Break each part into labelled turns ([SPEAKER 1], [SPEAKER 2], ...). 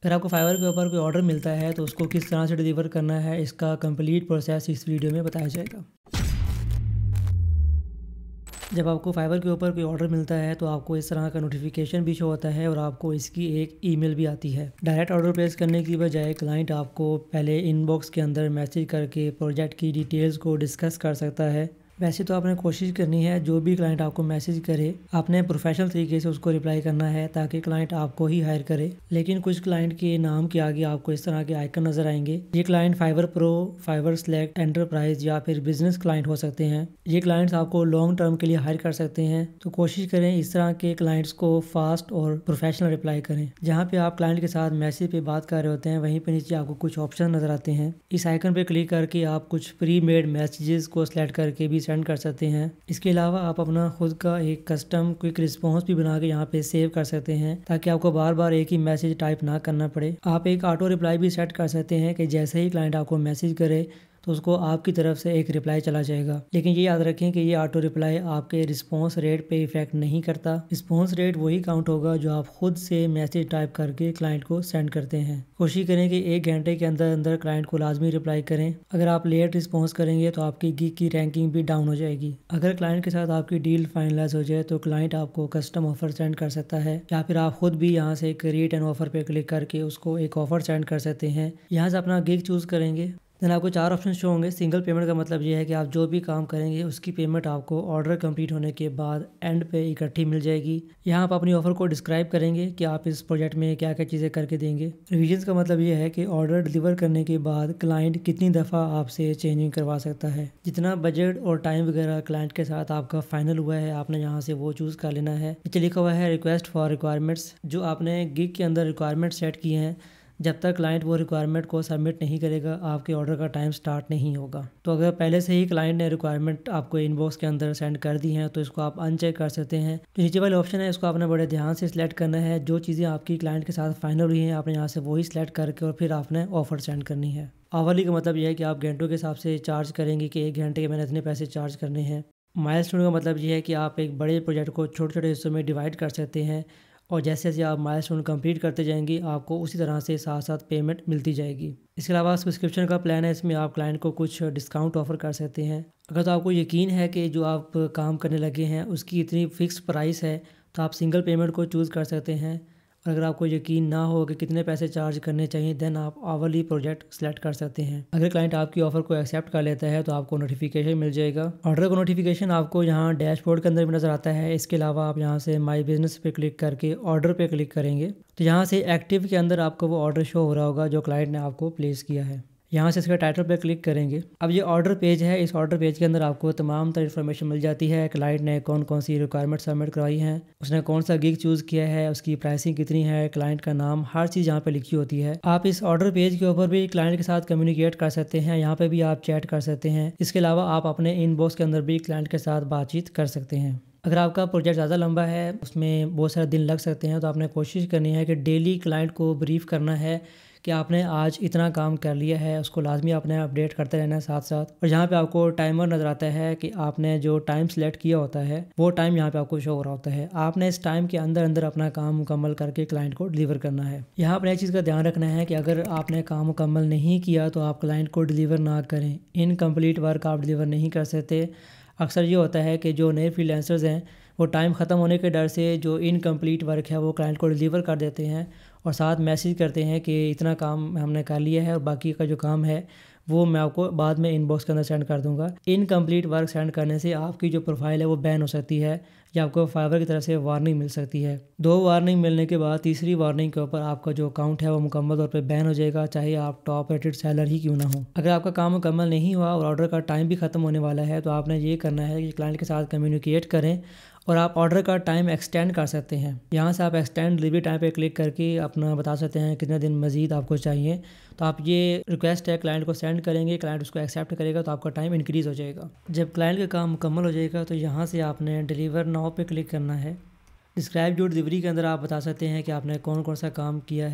[SPEAKER 1] اگر آپ کو فائور کے اوپر کوئی آرڈر ملتا ہے تو اس کو کس طرح سے ڈیلیور کرنا ہے، اس کا کمپلیٹ پروسیس اس ویڈیو میں بتایا جائے گا۔ جب آپ کو فائور کے اوپر کوئی آرڈر ملتا ہے تو آپ کو اس طرح کا نوٹیفیکیشن بھی شو ہوتا ہے اور آپ کو اس کی ایک ای میل بھی آتی ہے۔ ڈائریکٹ آرڈر پلیس کرنے کی بجائے کلائنٹ آپ کو پہلے ان باکس کے اندر میسیج کر کے پروجیکٹ کی ڈیٹیلز کو ڈسکس کر سکتا ہے۔ ویسے تو آپ نے کوشش کرنی ہے جو بھی کلائنٹ آپ کو میسیج کرے آپ نے پروفیشنل طریقے سے اس کو رپلائی کرنا ہے تاکہ کلائنٹ آپ کو ہی ہائر کرے، لیکن کچھ کلائنٹ کے نام کے آگے آپ کو اس طرح کے آئیکن نظر آئیں گے۔ یہ client Fiverr pro, Fiverr select, enterprise یا پھر بزنس کلائنٹ ہو سکتے ہیں۔ یہ کلائنٹس آپ کو لانگ ٹرم کے لیے ہائر کر سکتے ہیں، تو کوشش کریں اس طرح کے کلائنٹس کو فاسٹ اور پروفیشنل رپلائی کریں۔ جہاں پہ آپ کلائنٹ کے ساتھ میسیج پہ بات کر رہے ہوتے ہیں وہیں پہ نیچے آپ کو کچھ آپشن نظر آتے ہیں، اس آئیکن پہ کلک کر کے آپ کچھ پری میڈ میسیجز کو سلیکٹ کر کے بھی سینڈ کر سکتے ہیں۔ اس کے علاوہ آپ اپنا خود کا ایک کسٹم کوئک رسپانس بھی بنا کے یہاں پہ سیو کر سکتے ہیں تاکہ آپ کو بار بار ایک ہی میسیج ٹائپ نہ کرنا پڑے۔ آپ ایک آٹو رپلائی بھی سیٹ کر سکتے ہیں کہ جیسے ہی کلائنٹ آپ کو میسیج کرے تو اس کو آپ کی طرف سے ایک رپلائی چلا جائے گا، لیکن یہ یاد رکھیں کہ یہ آٹو رپلائی آپ کے رسپانس ریٹ پہ ایفیکٹ نہیں کرتا۔ رسپانس ریٹ وہی کاؤنٹ ہوگا جو آپ خود سے میسیج ٹائپ کر کے کلائنٹ کو سینڈ کرتے ہیں۔ کوشش کریں کہ 1 گھنٹے کے اندر کلائنٹ کو لازمی رپلائی کریں۔ اگر آپ لیٹ رسپانس کریں گے تو آپ کی گگ کی رینکنگ بھی ڈاؤن ہو جائے گی۔ اگر کلائنٹ کے ساتھ آپ کی ڈیل فائنلائز ہو جائے تو کلائنٹ آپ کو کسٹم آفر سینڈ کر سکتا ہے، یا پھر آپ خود بھی یہاں سے کریٹ این آفر پہ کلک کر کے اس کو ایک آفر سینڈ کر سکتے ہیں۔ یہاں سے اپنا گگ چوز کریں گے، دین آپ کو 4 آپشن شو ہوں گے۔ سنگل پیمنٹ کا مطلب یہ ہے کہ آپ جو بھی کام کریں گے اس کی پیمنٹ آپ کو آرڈر کمپلیٹ ہونے کے بعد اینڈ پہ اکٹھی مل جائے گی۔ یہاں آپ اپنی آفر کو ڈسکرائب کریں گے کہ آپ اس پروجیکٹ میں کیا کیا چیزیں کر کے دیں گے۔ ریویژنس کا مطلب یہ ہے کہ آرڈر ڈیلیور کرنے کے بعد کلائنٹ کتنی دفعہ آپ سے چینجنگ کروا سکتا ہے۔ جتنا بجٹ اور ٹائم وغیرہ کلائنٹ کے ساتھ آپ کا فائنل ہوا ہے آپ نے یہاں سے وہ چوز کر لینا ہے۔ نیچے لکھا ہوا ہے ریکویسٹ فار ریکوائرمنٹس، جو آپ نے گگ کے اندر ریکوائرمنٹ سیٹ کی ہیں جب تک کلائنٹ وہ ریکوائرمنٹ کو سبمٹ نہیں کرے گا آپ کے آرڈر کا ٹائم سٹارٹ نہیں ہوگا۔ تو اگر پہلے سے ہی کلائنٹ نے ریکوائرمنٹ آپ کو ان باکس کے اندر سینڈ کر دی ہیں تو اس کو آپ ان چیک کر سکتے ہیں۔ جو نیچے والے آپشن ہے اس کو آپ نے بڑے دھیان سے سلیکٹ کرنا ہے، جو چیزیں آپ کی کلائنٹ کے ساتھ فائنل ہوئی ہیں آپ نے یہاں سے وہی سلیکٹ کر کے اور پھر آپ نے آفر سینڈ کرنی ہے۔ آورلی کا مطلب یہ ہے کہ آپ گھنٹوں کے حساب سے چارج کریں گے کہ 1 گھنٹے کے میں نے اتنے پیسے چارج کرنے ہیں۔ مائلسٹون کا مطلب یہ ہے کہ آپ ایک بڑے پروجیکٹ کو چھوٹے چھوٹے حصوں میں ڈیوائڈ کر سکتے ہیں اور جیسے جیسے آپ مائلسٹون کمپلیٹ کرتے جائیں گے آپ کو اسی طرح سے ساتھ ساتھ پیمنٹ ملتی جائے گی۔ اس کے علاوہ سبسکرپشن کا پلان ہے، اس میں آپ کلائنٹ کو کچھ ڈسکاؤنٹ آفر کر سکتے ہیں۔ اگر تو آپ کو یقین ہے کہ جو آپ کام کرنے لگے ہیں اس کی اتنی فکس پرائس ہے تو آپ سنگل پیمنٹ کو چوز کر سکتے ہیں، اور اگر آپ کو یقین نہ ہو کہ کتنے پیسے چارج کرنے چاہیے دین آپ آورلی پروجیکٹ سلیکٹ کر سکتے ہیں۔ اگر کلائنٹ آپ کی آفر کو ایکسیپٹ کر لیتا ہے تو آپ کو نوٹیفیکیشن مل جائے گا۔ آرڈر کا نوٹیفیکیشن آپ کو یہاں ڈیش بورڈ کے اندر بھی نظر آتا ہے۔ اس کے علاوہ آپ یہاں سے مائی بزنس پہ کلک کر کے آرڈر پہ کلک کریں گے تو یہاں سے ایکٹیو کے اندر آپ کو وہ آرڈر شو ہو رہا ہوگا جو کلائنٹ نے آپ کو پلیس کیا ہے۔ یہاں سے اس کا ٹائٹل پہ کلک کریں گے۔ اب یہ آرڈر پیج ہے، اس آرڈر پیج کے اندر آپ کو تمام تر انفارمیشن مل جاتی ہے، کلائنٹ نے کون کون سی ریکوائرمنٹ سبمٹ کروائی ہیں، اس نے کون سا گگ چوز کیا ہے، اس کی پرائسنگ کتنی ہے، کلائنٹ کا نام، ہر چیز یہاں پہ لکھی ہوتی ہے۔ آپ اس آرڈر پیج کے اوپر بھی کلائنٹ کے ساتھ کمیونیکیٹ کر سکتے ہیں، یہاں پہ بھی آپ چیٹ کر سکتے ہیں۔ اس کے علاوہ آپ اپنے ان باکس کے اندر بھی کلائنٹ کے ساتھ بات چیت کر سکتے ہیں۔ اگر آپ کا پروجیکٹ زیادہ لمبا ہے اس میں بہت سارے دن لگ سکتے ہیں تو آپ نے کوشش کرنی ہے کہ ڈیلی کلائنٹ کو بریف کرنا ہے کہ آپ نے آج اتنا کام کر لیا ہے، اس کو لازمی آپ نے اپڈیٹ کرتے رہنا ہے ساتھ ساتھ۔ اور یہاں پہ آپ کو ٹائمر نظر آتا ہے کہ آپ نے جو ٹائم سلیکٹ کیا ہوتا ہے وہ ٹائم یہاں پہ آپ کو شو ہو رہا ہوتا ہے، آپ نے اس ٹائم کے اندر اپنا کام مکمل کر کے کلائنٹ کو ڈیلیور کرنا ہے۔ یہاں پر ایک چیز کا دھیان رکھنا ہے کہ اگر آپ نے کام مکمل نہیں کیا تو آپ کلائنٹ کو ڈیلیور نہ کریں، انکمپلیٹ ورک آپ ڈیلیور نہیں کر سکتے۔ اکثر یہ ہوتا ہے کہ جو نئے فریلانسرز ہیں وہ ٹائم ختم ہونے کے ڈر سے جو انکمپلیٹ ورک ہے وہ کلائنٹ کو ڈیلیور کر دیتے ہیں اور ساتھ میسیج کرتے ہیں کہ اتنا کام ہم نے کر لیا ہے اور باقی کا جو کام ہے وہ میں آپ کو بعد میں ان باکس کے اندر سینڈ کر دوں گا۔ انکمپلیٹ ورک سینڈ کرنے سے آپ کی جو پروفائل ہے وہ بین ہو سکتی ہے یا آپ کو فائور کی طرف سے وارننگ مل سکتی ہے۔ 2 وارننگ ملنے کے بعد تیسری وارننگ کے اوپر آپ کا جو اکاؤنٹ ہے وہ مکمل طور پہ بین ہو جائے گا، چاہے آپ ٹاپ ریٹڈ سیلر ہی کیوں نہ ہو۔ اگر آپ کا کام مکمل نہیں ہوا اور آرڈر کا ٹائم بھی ختم ہونے والا ہے تو آپ نے یہ کرنا ہے کہ کلائنٹ کے ساتھ کمیونیکیٹ کریں اور آپ آرڈر کا ٹائم ایکسٹینڈ کر سکتے ہیں۔ یہاں سے آپ ایکسٹینڈ ڈلیوری ٹائم پہ کلک کر کے اپنا بتا سکتے ہیں کتنے دن مزید آپ کو چاہیے، تو آپ یہ ریکویسٹ ہے کلائنٹ کو سینڈ کریں گے، کلائنٹ اس کو ایکسیپٹ کرے گا تو آپ کا ٹائم انکریز ہو جائے گا۔ جب کلائنٹ کا کام مکمل ہو جائے گا تو یہاں سے آپ نے ڈیلیور ناؤ پہ کلک کرنا ہے۔ ڈسکرائب جو ڈلیوری کے اندر آپ بتا سکتے ہیں کہ آپ نے کون کون سا کام کیا ہے،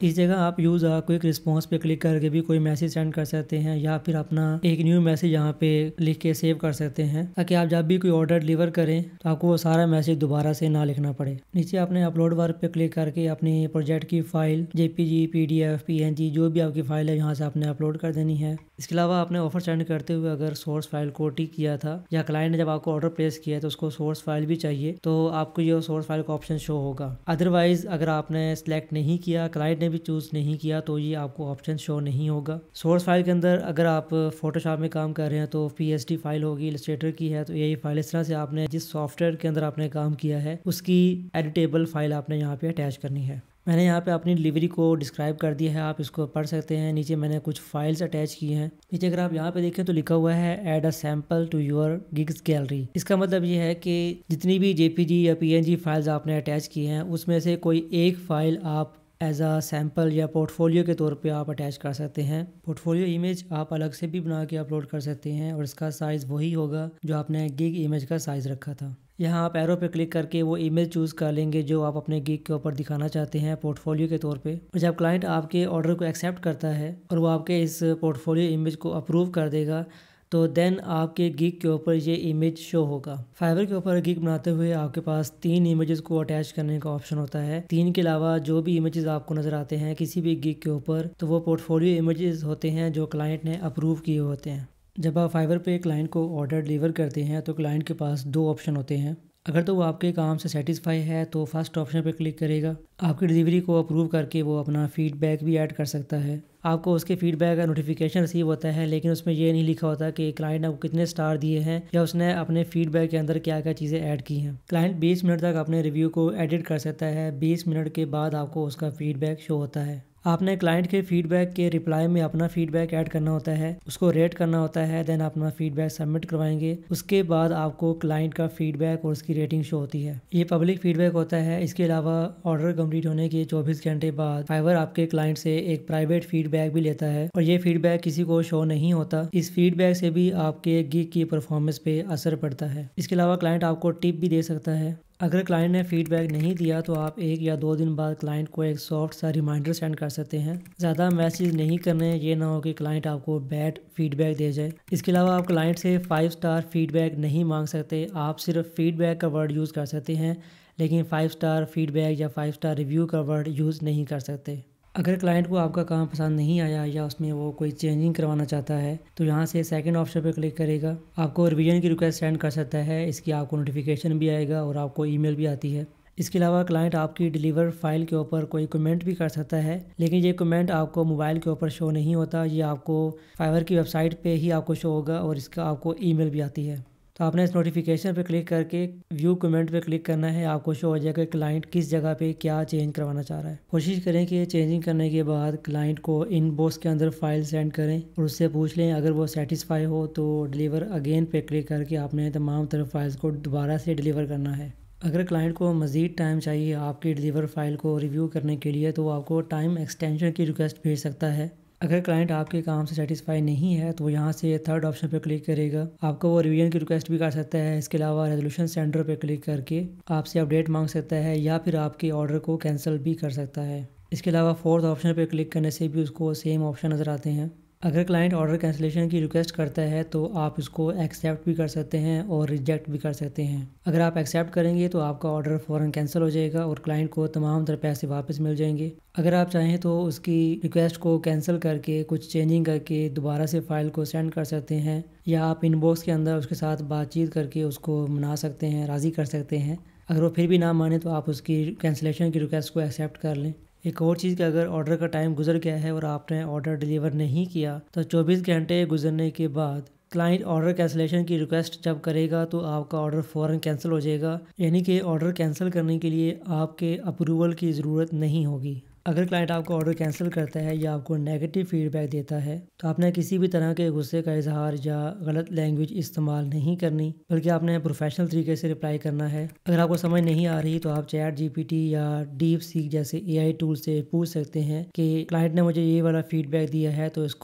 [SPEAKER 1] इस जगह आप यूज़ क्विक रिस्पॉन्स पे क्लिक करके भी कोई मैसेज सेंड कर सकते हैं या फिर अपना एक न्यू मैसेज यहाँ पे लिख के सेव कर सकते हैं, ताकि आप जब भी कोई ऑर्डर डिलीवर करें तो आपको वो सारा मैसेज दोबारा से ना लिखना पड़े। नीचे आपने अपलोड वर्क पे क्लिक करके अपनी प्रोजेक्ट की फाइल JPG, PDF, PNG जो भी आपकी फाइल है यहाँ से आपने अपलोड कर देनी है। इसके अलावा आपने ऑफर सेंड करते हुए अगर सोर्स फाइल को टिक किया था या क्लाइंट ने जब आपको ऑर्डर प्लेस किया है तो उसको सोर्स फाइल भी चाहिए, तो आपको ये सोर्स फाइल का ऑप्शन शो होगा। अदरवाइज अगर आपने सेलेक्ट नहीं किया, क्लाइंट ने भी चूज़ नहीं किया, तो ये आपको ऑप्शन शो नहीं होगा। सोर्स फाइल के अंदर अगर आप फोटोशॉप में काम कर रहे हैं तो PSD फाइल होगी, इलस्ट्रेटर की है तो यही फाइल इस तरह से आपने जिस सॉफ्टवेयर के अंदर आपने काम किया है उसकी एडिटेबल फाइल आपने यहाँ पे अटैच करनी है। मैंने यहाँ पे अपनी डिलीवरी को डिस्क्राइब कर दिया है, आप इसको पढ़ सकते हैं। नीचे मैंने कुछ फाइल्स अटैच की हैं। नीचे अगर आप यहाँ पे देखें तो लिखा हुआ है add a sample to your gigs gallery. इसका मतलब ये है कि जितनी भी JPG या PNG फाइल्स आपने अटैच की हैं उसमें से कोई एक फ़ाइल आप एज अ सैम्पल या पोर्टफोलियो के तौर पे आप अटैच कर सकते हैं। पोर्टफोलियो इमेज आप अलग से भी बना के अपलोड कर सकते हैं और इसका साइज़ वही होगा जो आपने गिग इमेज का साइज़ रखा था। यहाँ आप एरो पे क्लिक करके वो इमेज चूज़ कर लेंगे जो आप अपने गिग के ऊपर दिखाना चाहते हैं पोर्टफोलियो के तौर पे। और जब क्लाइंट आपके ऑर्डर को एक्सेप्ट करता है और वो आपके इस पोर्टफोलियो इमेज को अप्रूव कर देगा तो देन आपके गिग के ऊपर ये इमेज शो होगा। फाइवर के ऊपर गिग बनाते हुए आपके पास 3 इमेजेस को अटैच करने का ऑप्शन होता है। 3 के अलावा जो भी इमेजेस आपको नज़र आते हैं किसी भी गिग के ऊपर तो वो पोर्टफोलियो इमेजेस होते हैं जो क्लाइंट ने अप्रूव किए होते हैं। जब आप फाइवर पे क्लाइंट को ऑर्डर डिलीवर करते हैं तो क्लाइंट के पास 2 ऑप्शन होते हैं। अगर तो वो आपके काम से सेटिस्फाई है तो फर्स्ट ऑप्शन पे क्लिक करेगा, आपकी डिलीवरी को अप्रूव करके वो अपना फीडबैक भी ऐड कर सकता है। आपको उसके फीडबैक का नोटिफिकेशन रिसीव होता है, लेकिन उसमें ये नहीं लिखा होता कि क्लाइंट ने आपको कितने स्टार दिए हैं या उसने अपने फीडबैक के अंदर क्या क्या चीज़ें ऐड की हैं। क्लाइंट 20 मिनट तक अपने रिव्यू को एडिट कर सकता है। 20 मिनट के बाद आपको उसका फीडबैक शो होता है। आपने क्लाइंट के फीडबैक के रिप्लाई में अपना फीडबैक ऐड करना होता है, उसको रेट करना होता है, देन अपना फीडबैक सबमिट करवाएंगे। उसके बाद आपको क्लाइंट का फीडबैक और उसकी रेटिंग शो होती है। ये पब्लिक फीडबैक होता है। इसके अलावा ऑर्डर कंप्लीट होने के 24 घंटे बाद फाइवर आपके क्लाइंट से एक प्राइवेट फीडबैक भी लेता है और ये फीडबैक किसी को शो नहीं होता। इस फीडबैक से भी आपके गिग की परफॉर्मेंस पे असर पड़ता है। इसके अलावा क्लाइंट आपको टिप भी दे सकता है। अगर क्लाइंट ने फीडबैक नहीं दिया तो आप 1 या 2 दिन बाद क्लाइंट को एक सॉफ्ट सा रिमाइंडर सेंड कर सकते हैं। ज़्यादा मैसेज नहीं करने, ये ना हो कि क्लाइंट आपको बैड फीडबैक दे जाए। इसके अलावा आप क्लाइंट से 5 स्टार फीडबैक नहीं मांग सकते, आप सिर्फ फीडबैक का वर्ड यूज़ कर सकते हैं, लेकिन 5 स्टार फीडबैक या 5 स्टार रिव्यू का वर्ड यूज़ नहीं कर सकते। अगर क्लाइंट को आपका काम पसंद नहीं आया या उसमें वो कोई चेंजिंग करवाना चाहता है तो यहाँ से सेकंड ऑप्शन पर क्लिक करेगा, आपको रिवीजन की रिक्वेस्ट सेंड कर सकता है। इसकी आपको नोटिफिकेशन भी आएगा और आपको ईमेल भी आती है। इसके अलावा क्लाइंट आपकी डिलीवर फाइल के ऊपर कोई कमेंट भी कर सकता है, लेकिन ये कमेंट आपको मोबाइल के ऊपर शो नहीं होता, ये आपको फाइवर की वेबसाइट पे ही आपको शो होगा और इसका आपको ईमेल भी आती है। तो आपने इस नोटिफिकेशन पे क्लिक करके व्यू कमेंट पे क्लिक करना है, आपको शो हो जाएगा कि क्लाइंट किस जगह पे क्या चेंज करवाना चाह रहा है। कोशिश करें कि चेंजिंग करने के बाद क्लाइंट को इनबॉक्स के अंदर फाइल सेंड करें और उससे पूछ लें। अगर वो सेटिस्फाई हो तो डिलीवर अगेन पे क्लिक करके आपने तमाम तरह फाइल्स को दोबारा से डिलीवर करना है। अगर क्लाइंट को मज़ीद टाइम चाहिए आपकी डिलीवर फाइल को रिव्यू करने के लिए तो वो आपको टाइम एक्सटेंशन की रिक्वेस्ट भेज सकता है। अगर क्लाइंट आपके काम से सेटिस्फाई नहीं है तो यहाँ से थर्ड ऑप्शन पर क्लिक करेगा, आपको वो रिवीजन की रिक्वेस्ट भी कर सकता है। इसके अलावा रेजोल्यूशन सेंटर पर क्लिक करके आपसे अपडेट मांग सकता है या फिर आपके ऑर्डर को कैंसिल भी कर सकता है। इसके अलावा फोर्थ ऑप्शन पर क्लिक करने से भी उसको सेम ऑप्शन नज़र आते हैं। अगर क्लाइंट ऑर्डर कैंसिलेशन की रिक्वेस्ट करता है तो आप इसको एक्सेप्ट भी कर सकते हैं और रिजेक्ट भी कर सकते हैं। अगर आप एक्सेप्ट करेंगे तो आपका ऑर्डर फ़ौरन कैंसिल हो जाएगा और क्लाइंट को तमाम तरह पैसे वापस मिल जाएंगे। अगर आप चाहें तो उसकी रिक्वेस्ट को कैंसिल करके कुछ चेंजिंग करके दोबारा से फ़ाइल को सेंड कर सकते हैं या आप इनबॉक्स के अंदर उसके साथ बातचीत करके उसको मना सकते हैं, राज़ी कर सकते हैं। अगर वो फिर भी ना माने तो आप उसकी कैंसिलेशन की रिक्वेस्ट को एक्सेप्ट कर लें। एक और चीज़ कि अगर ऑर्डर का टाइम गुजर गया है और आपने ऑर्डर डिलीवर नहीं किया तो 24 घंटे गुजरने के बाद क्लाइंट ऑर्डर कैंसिलेशन की रिक्वेस्ट जब करेगा तो आपका ऑर्डर फ़ौरन कैंसिल हो जाएगा, यानी कि ऑर्डर कैंसिल करने के लिए आपके अप्रूवल की ज़रूरत नहीं होगी। अगर क्लाइंट आपका ऑर्डर कैंसिल करता है या आपको नेगेटिव फीडबैक देता है तो आपने किसी भी तरह के गुस्से का इजहार या गलत लैंग्वेज इस्तेमाल नहीं करनी, बल्कि आपने प्रोफेशनल तरीके से रिप्लाई करना है। अगर आपको समझ नहीं आ रही तो आप चैट GPT या डीप सीक जैसे AI टूल से पूछ सकते हैं कि क्लाइंट ने मुझे ये वाला फीडबैक दिया है तो इसको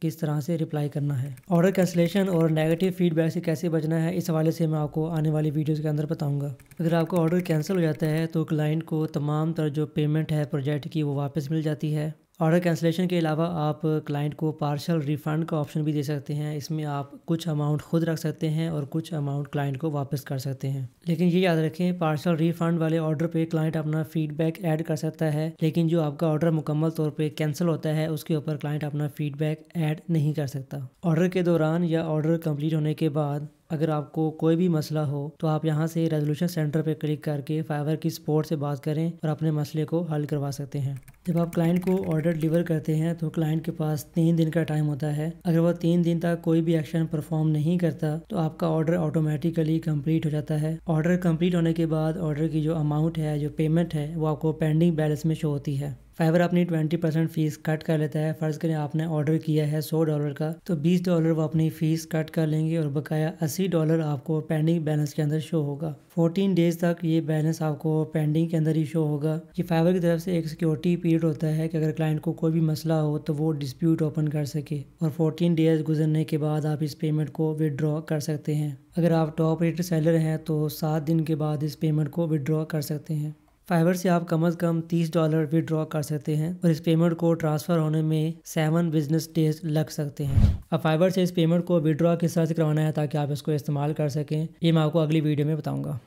[SPEAKER 1] किस तरह से रिप्लाई करना है। ऑर्डर कैंसिलेशन और नेगेटिव फीडबैक से कैसे बचना है, इस हवाले से मैं आपको आने वाली वीडियोज़ के अंदर बताऊँगा। अगर आपका ऑर्डर कैंसिल हो जाता है तो क्लाइंट को तमाम तरह जो पेमेंट है प्रोजेक्ट की वो वापस मिल जाती है। ऑर्डर कैंसिलेशन के अलावा आप क्लाइंट को पार्शल रिफ़ंड का ऑप्शन भी दे सकते हैं। इसमें आप कुछ अमाउंट खुद रख सकते हैं और कुछ अमाउंट क्लाइंट को वापस कर सकते हैं। लेकिन ये याद रखें, पार्शल रिफ़ंड वाले ऑर्डर पे क्लाइंट अपना फीडबैक ऐड कर सकता है, लेकिन जो आपका ऑर्डर मुकम्मल तौर पे कैंसिल होता है उसके ऊपर क्लाइंट अपना फीडबैक ऐड नहीं कर सकता। ऑर्डर के दौरान या ऑर्डर कंप्लीट होने के बाद अगर आपको कोई भी मसला हो तो आप यहाँ से रेजोल्यूशन सेंटर पर क्लिक करके फाइवर की सपोर्ट से बात करें और अपने मसले को हल करवा सकते हैं। जब आप क्लाइंट को ऑर्डर डिलीवर करते हैं तो क्लाइंट के पास 3 दिन का टाइम होता है। अगर वो 3 दिन तक कोई भी एक्शन परफॉर्म नहीं करता तो आपका ऑर्डर ऑटोमेटिकली कंप्लीट हो जाता है। ऑर्डर कंप्लीट होने के बाद ऑर्डर की जो अमाउंट है, जो पेमेंट है, वो आपको पेंडिंग बैलेंस में शो होती है। फाइवर अपनी 20% फ़ीस कट कर लेता है। फ़र्ज़ करें आपने ऑर्डर किया है $100 का, तो $20 वो अपनी फ़ीस कट कर लेंगे और बकाया $80 आपको पेंडिंग बैलेंस के अंदर शो होगा। 14 डेज़ तक ये बैलेंस आपको पेंडिंग के अंदर ही शो होगा। ये फाइवर की तरफ से एक सिक्योरिटी पीरियड होता है कि अगर क्लाइंट को कोई भी मसला हो तो वो डिस्प्यूट ओपन कर सके और 14 डेज़ गुजरने के बाद आप इस पेमेंट को विदड्रॉ कर सकते हैं। अगर आप टॉप रेटेड सेलर हैं तो 7 दिन के बाद इस पेमेंट को विदड्रॉ कर सकते हैं। फाइवर से आप कम से कम $30 विदड्रॉ कर सकते हैं और इस पेमेंट को ट्रांसफ़र होने में 7 बिजनेस डेज लग सकते हैं। अब फाइवर से इस पेमेंट को विदड्रॉ किस तरह से करवाना है ताकि आप इसको इस्तेमाल कर सकें, ये मैं आपको अगली वीडियो में बताऊंगा।